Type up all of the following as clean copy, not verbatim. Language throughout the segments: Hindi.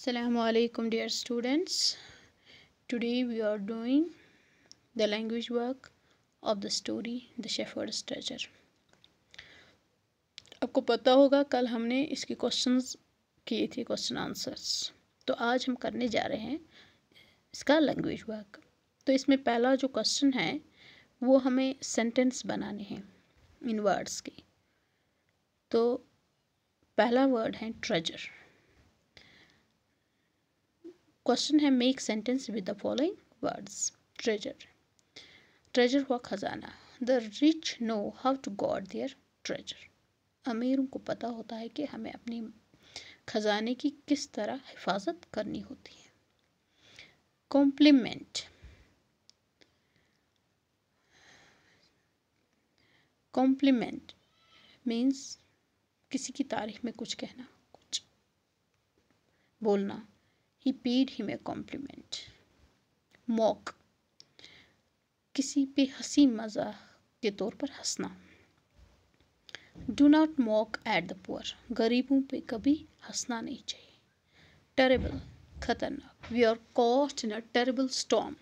Assalamu alaikum dear students. Today we are doing the language work of the story The Shepherd's Treasure. आपको पता होगा कल हमने इसके क्वेश्चंस किए थे, क्वेश्चन आंसर्स। तो आज हम करने जा रहे हैं इसका लैंग्वेज वर्क। तो इसमें पहला जो क्वेश्चन है वो हमें सेंटेंस बनाने हैं इन वर्ड्स के। तो पहला वर्ड है ट्रेजर। क्वेश्चन है make sentence with the following words. Treasure, treasure हुआ खजाना। The rich know how to guard their treasure. अमीरों को पता होता है कि हमें अपनी खजाने की किस तरह हिफाजत करनी होती है। कॉम्प्लीमेंट, कॉम्प्लीमेंट मीन्स किसी की तारीफ में कुछ कहना, कुछ बोलना। He paid him a compliment. Mock, किसी पे हंसी मजाक के तौर पर हंसना। Do not mock at the poor, गरीबों पे कभी हंसना नहीं चाहिए। Terrible, खतरनाक। We are caught in a terrible storm,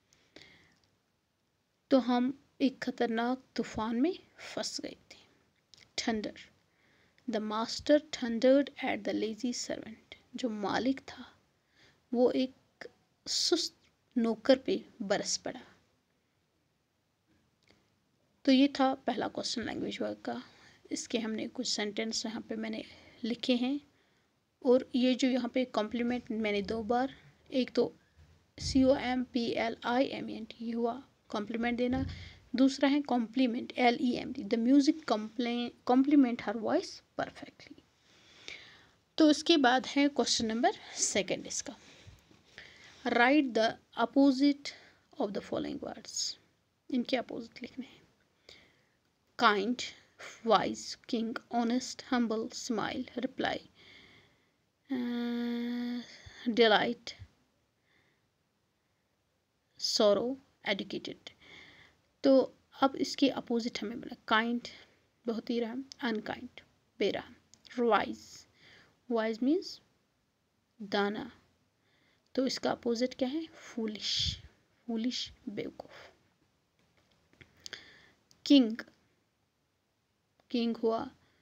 तो हम एक खतरनाक तूफान में फंस गए थे। Thunder, the master thundered at the lazy servant, जो मालिक था वो एक सुस्त नौकर पे बरस पड़ा। तो ये था पहला क्वेश्चन लैंग्वेज वर्क का। इसके हमने कुछ सेंटेंस यहाँ पे मैंने लिखे हैं। और ये जो यहाँ पे कॉम्प्लीमेंट मैंने दो बार, एक तो COMPLIMENT ये हुआ कॉम्प्लीमेंट देना। दूसरा है complement LEMT, the music complement her voice perfectly. तो इसके बाद है क्वेश्चन नंबर सेकेंड इसका। Write the opposite of the following words. इनके अपोजिट लिखने हैं। Kind, wise, king, honest, humble, smile, reply, delight, sorrow, educated. तो अब इसके अपोजिट हमें बना। काइंड बहुत ही रहम, अनकाइंड बेरहम। वाइज, वाइज मीन्स दाना, तो इसका अपोजिट क्या है? फूलिश, फूलिश बेवकूफ। किंग, किंग हुआ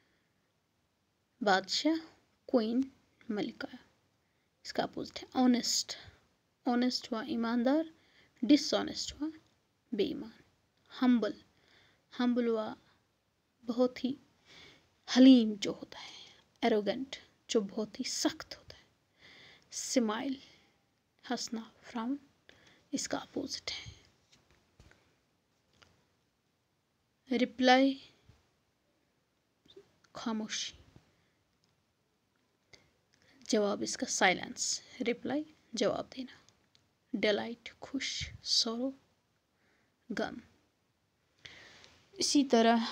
बादशाह, क्वीन मलिका। इसका अपोजिट है ऑनेस्ट, ऑनेस्ट हुआ ईमानदार, डिसऑनेस्ट हुआ बेईमान। हम्बल, हम्बल हुआ बहुत ही हलीम जो होता है। एरोगेंट, जो बहुत ही सख्त होता है। स्माइल, हंसना, फ्राउन, इसका अपोजिट है। रिप्लाई, खामोशी, जवाब इसका साइलेंस। रिप्लाई जवाब देना। डिलाइट खुश, सॉरो गम। इसी तरह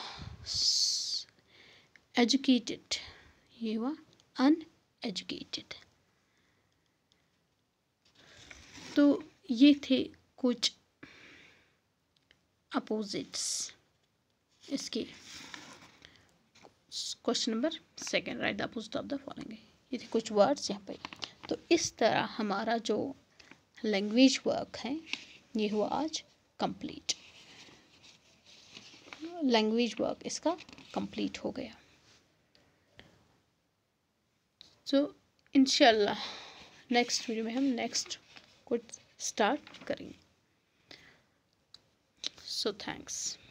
एजुकेटेड, ये हुआ अनएजुकेटेड। तो ये थे कुछ अपोजिट्स इसके। Question number second, write the opposite of the following. ये थे कुछ वर्ड्स यहाँ पे। तो इस तरह हमारा जो लैंग्वेज वर्क है ये हुआ आज कंप्लीट। लैंग्वेज वर्क इसका कंप्लीट हो गया। तो इंशाल्लाह नेक्स्ट वीडियो में हम नेक्स्ट कुछ स्टार्ट करेंगे। So thanks.